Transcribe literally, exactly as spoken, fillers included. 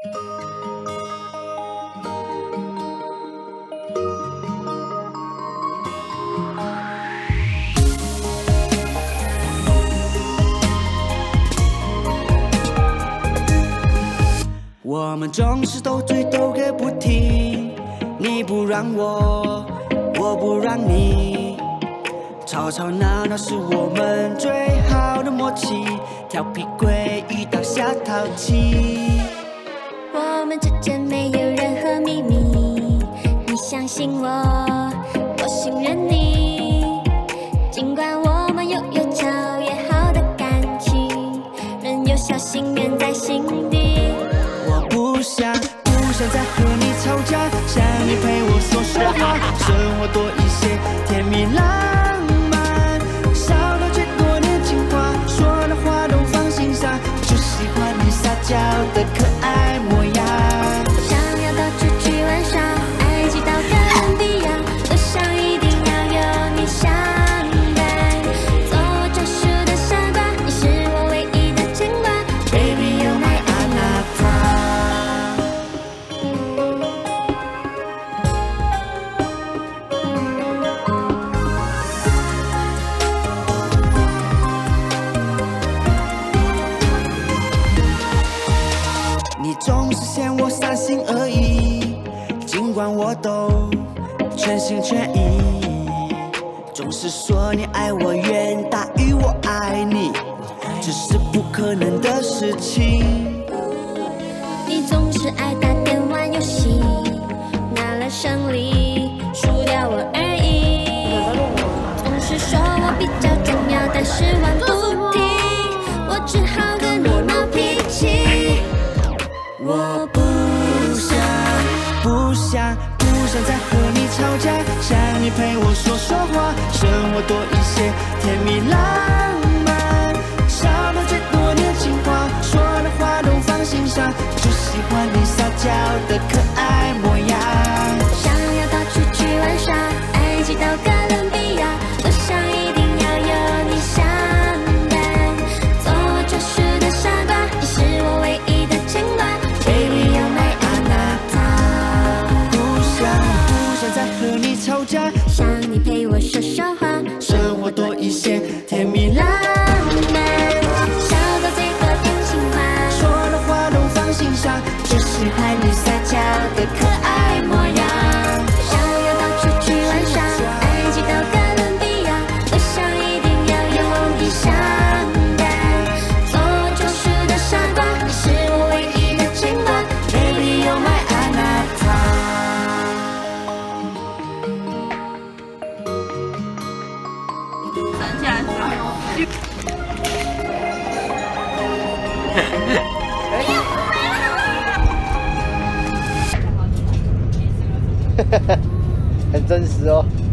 我们总是斗嘴斗个不停，你不让我，我不让你，吵吵闹闹是我们最好的默契，调皮鬼遇到小淘气。 我们之间没有任何秘密，你相信我，我信任你。尽管我们有越吵越好的感情，仍有小心愿在心底。 不想，不想再和你吵架，想你陪我说说话，生活多一些甜蜜浪漫，少了最多年轻话，说的话都放心上，就喜欢你撒娇的可爱模样。 想要到处去玩耍，埃及到哥伦比亚，路上一定要有你相伴，做我专属的傻瓜，你是我唯一的牵挂 ，Baby you're my Anata。总是嫌我三心二意，尽管我都全心全意。总是说你爱我远大于我爱你，这是不可能的事情。你总是爱打电玩游戏，拿了胜利输掉我而已。总是说我比较重要，但是玩不停，我只好跟你闹脾气。我不想，不想，不想再和你吵架，想你陪我说说话，生活多一些甜蜜浪漫，少了最多年轻话，说的话都放心上，就喜欢你撒娇的可爱模样。想要到处去玩耍，埃及到哥伦比亚，路上一定要有你相伴，做我专属的傻瓜，你是我唯一的牵挂。Baby you're my Anata， 不想不想再和你吵架，想你陪我说说话，生活多一些甜蜜浪漫，笑到最多点情话，说的话都放心上，就喜欢你撒娇的可爱模样。想要到处去玩耍，埃及到哥伦比亚，路上一定要有你相伴，做我专属的傻瓜，你是我唯一的牵挂。Baby you're my Anata。 省起来是吧？ 很真实哦。